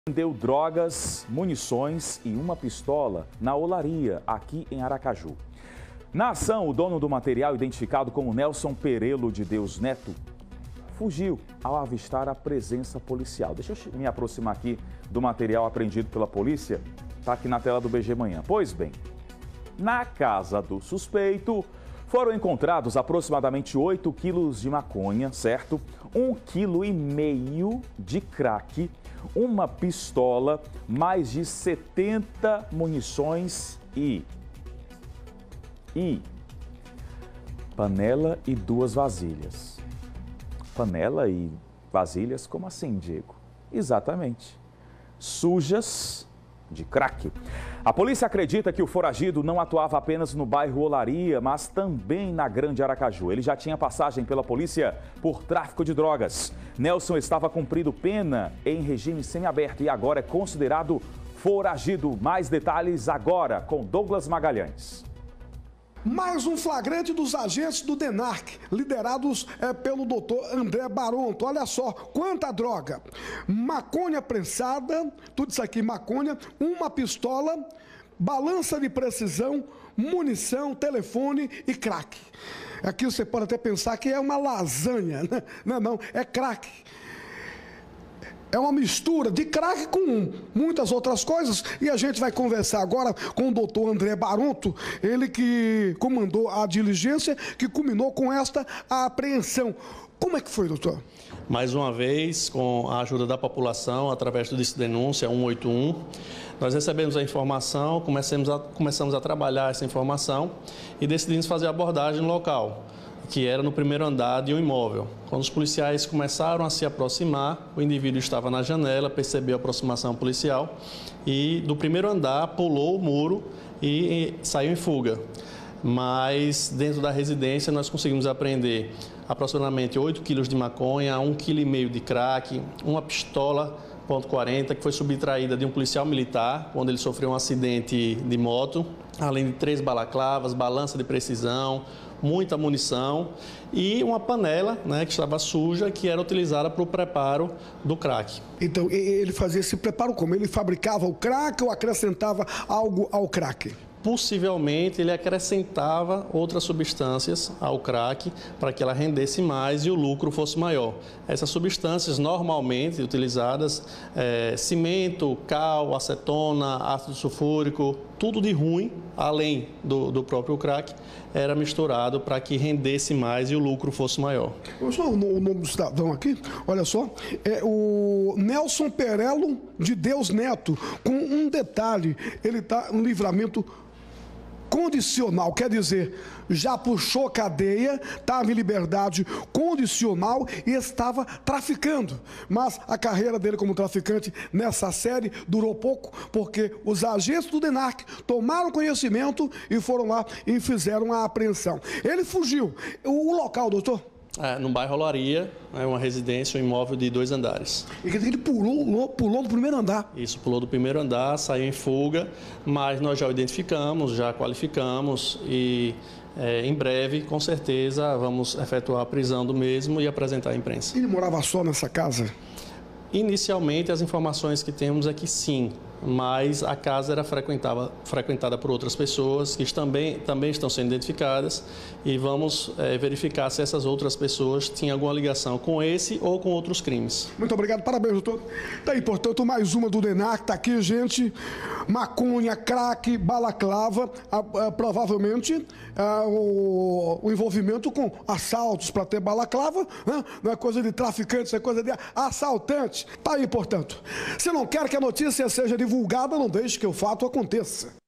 Vendeu drogas, munições e uma pistola na olaria, aqui em Aracaju. Na ação, o dono do material, identificado como Nelson Perelo de Deus Neto, fugiu ao avistar a presença policial. Deixa eu me aproximar aqui do material apreendido pela polícia. Está aqui na tela do BG Manhã. Pois bem, na casa do suspeito foram encontrados aproximadamente 8 quilos de maconha, certo? 1,5 kg de crack, uma pistola, mais de 70 munições e panela e 2 vasilhas. Panela e vasilhas, como assim, Diego? Exatamente. Sujas de crack. A polícia acredita que o foragido não atuava apenas no bairro Olaria, mas também na Grande Aracaju. Ele já tinha passagem pela polícia por tráfico de drogas. Nelson estava cumprindo pena em regime semiaberto e agora é considerado foragido. Mais detalhes agora com Douglas Magalhães. Mais um flagrante dos agentes do DENARC, liderados pelo doutor André Baronto. Olha só, quanta droga. Maconha prensada, tudo isso aqui, maconha, uma pistola, balança de precisão, munição, telefone e crack. Aqui você pode até pensar que é uma lasanha, né? Não, é crack. É uma mistura de crack com muitas outras coisas e a gente vai conversar agora com o doutor André Baronto, ele que comandou a diligência que culminou com esta apreensão. Como é que foi, doutor? Mais uma vez, com a ajuda da população, através do Disque Denúncia 181, nós recebemos a informação, começamos a trabalhar essa informação e decidimos fazer a abordagem no local, que era no primeiro andar de um imóvel. Quando os policiais começaram a se aproximar, o indivíduo estava na janela, percebeu a aproximação policial e do primeiro andar pulou o muro e saiu em fuga. Mas dentro da residência nós conseguimos apreender aproximadamente 8 quilos de maconha, 1,5 kg de crack, uma pistola .40 que foi subtraída de um policial militar quando ele sofreu um acidente de moto, além de 3 balaclavas, balança de precisão, muita munição e uma panela, né, que estava suja, que era utilizada para o preparo do crack. Então, ele fazia esse preparo como? Ele fabricava o crack ou acrescentava algo ao crack? Possivelmente ele acrescentava outras substâncias ao crack para que ela rendesse mais e o lucro fosse maior. Essas substâncias normalmente utilizadas, cimento, cal, acetona, ácido sulfúrico, tudo de ruim, além do próprio crack, era misturado para que rendesse mais e o lucro fosse maior. Olha só o nome do cidadão aqui, olha só, é o Nelson Perelo de Deus Neto, com um detalhe, ele está no livramento condicional, quer dizer, já puxou cadeia, estava em liberdade condicional e estava traficando. Mas a carreira dele como traficante nessa série durou pouco, porque os agentes do DENARC tomaram conhecimento e foram lá e fizeram a apreensão. Ele fugiu. O local, doutor? No bairro Olaria, é uma residência, um imóvel de 2 andares. E quer dizer que ele pulou do primeiro andar? Isso, pulou do primeiro andar, saiu em fuga, mas nós já o identificamos, já qualificamos e em breve, com certeza, vamos efetuar a prisão do mesmo e apresentar à imprensa. Ele morava só nessa casa? Inicialmente, as informações que temos é que sim, mas a casa era frequentada por outras pessoas que também estão sendo identificadas e vamos verificar se essas outras pessoas tinham alguma ligação com esse ou com outros crimes. Muito obrigado, parabéns, doutor. Tá aí, portanto, mais uma do DENARC, tá aqui, gente. Maconha, crack, balaclava, provavelmente o envolvimento com assaltos para ter balaclava, né? Não é coisa de traficante, é coisa de assaltante. Tá aí, portanto. Se não quer que a notícia seja divulgada, não deixe que o fato aconteça.